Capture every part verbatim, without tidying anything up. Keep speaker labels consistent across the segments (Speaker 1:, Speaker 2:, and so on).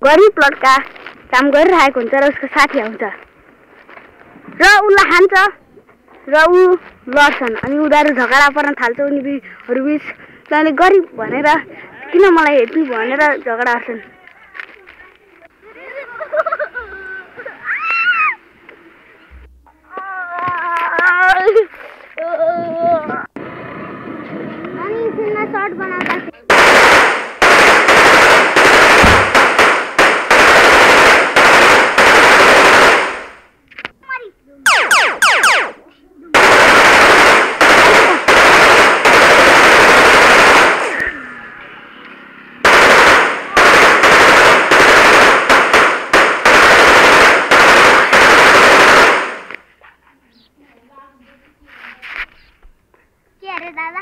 Speaker 1: गरी प्लटका काम गरिरहेको हुन्छ र उसको साथी आउँछ र उसलाई हान्छ र ऊ लड्छन् अनि उनीहरू झगडा पर्न थाल्छ उनीहरू बिच तैँले गरिब भनेर किन मलाई हेर्नु भनेर झगडा गर्छन्। अनि फिल्ममा सर्ट बनाउँदा दादा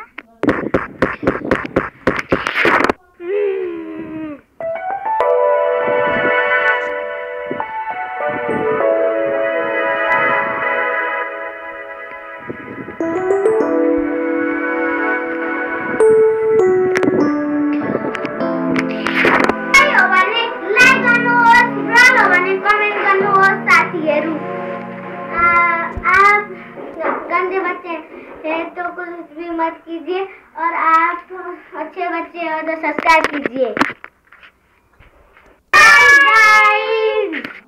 Speaker 1: तो कुछ भी मत कीजिए और आप अच्छे बच्चे हो तो सब्सक्राइब कीजिए। Bye guys.